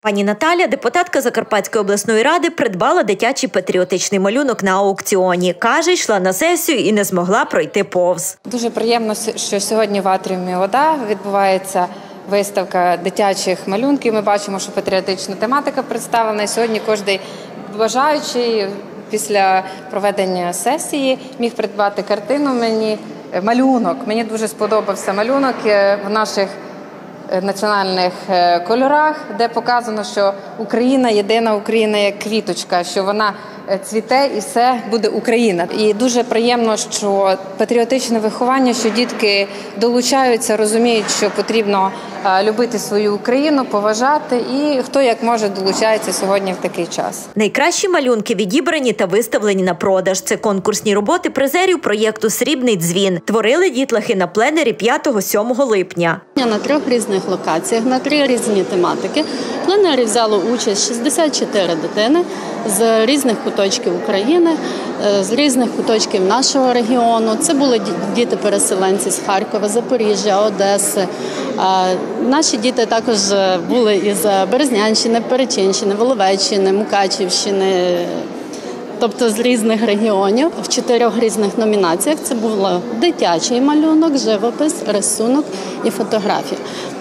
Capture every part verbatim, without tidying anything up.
Пані Наталя, депутатка Закарпатської обласної ради, придбала дитячий патріотичний малюнок на аукціоні. Каже, йшла на сесію і не змогла пройти повз. Дуже приємно, що сьогодні в атріумі «Вода» відбувається виставка дитячих малюнків. Ми бачимо, що патріотична тематика представлена. І сьогодні кожен бажаючий після проведення сесії міг придбати картину мені, малюнок. Мені дуже сподобався малюнок в наших національних кольорах, де показано, що Україна – єдина Україна як квіточка, що вона цвіте і все буде Україна. І дуже приємно, що патріотичне виховання, що дітки долучаються, розуміють, що потрібно любити свою Україну, поважати, і хто як може долучається сьогодні в такий час. Найкращі малюнки відібрані та виставлені на продаж. Це конкурсні роботи призерів проєкту «Срібний дзвін». Творили дітлахи на пленері п'ятого-сьомого липня. На трьох різних локаціях, на три різні тематики. В пленері взяло участь шістдесят чотири дитини з різних куточків України, з різних куточків нашого регіону. Це були діти-переселенці з Харкова, Запоріжжя, Одеси. Наші діти також були із Березнянщини, Перечинщини, Воловеччини, Мукачівщини, тобто з різних регіонів. В чотирьох різних номінаціях це був дитячий малюнок, живопис, рисунок і фотографія.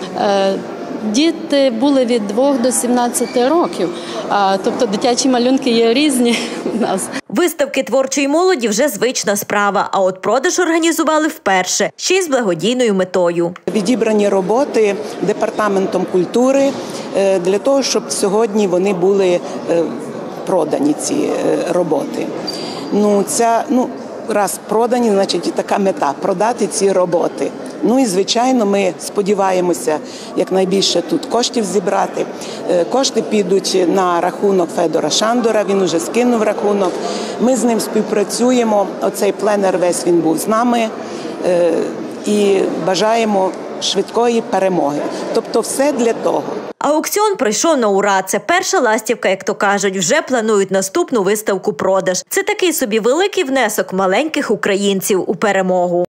Діти були від двох до сімнадцяти років, тобто дитячі малюнки є різні у нас. Виставки творчої молоді вже звична справа, а от продаж організували вперше, ще й з благодійною метою. Відібрані роботи департаментом культури для того, щоб сьогодні вони були продані, ці роботи. Ну, ця, ну, раз продані, значить і така мета – продати ці роботи. Ну і, звичайно, ми сподіваємося якнайбільше тут коштів зібрати. Кошти підуть на рахунок Федора Шандора, він уже скинув рахунок. Ми з ним співпрацюємо, оцей пленер весь він був з нами і бажаємо швидкої перемоги. Тобто все для того. Аукціон пройшов на ура. Це перша ластівка, як то кажуть. Вже планують наступну виставку-продаж. Це такий собі великий внесок маленьких українців у перемогу.